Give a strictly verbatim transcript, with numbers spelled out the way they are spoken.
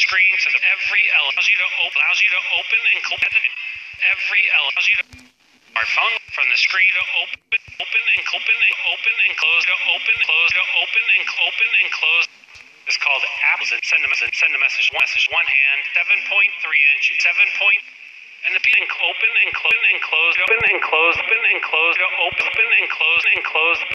screen to the every element allows you to open allows you to open and close every element allows you to smartphone from the screen to open open and open and open and close to open close to open and open and close. It's called apps and send a message send a message one message one hand seven point three inch seven point and the and open and close and close open and close open and close to open and close and close.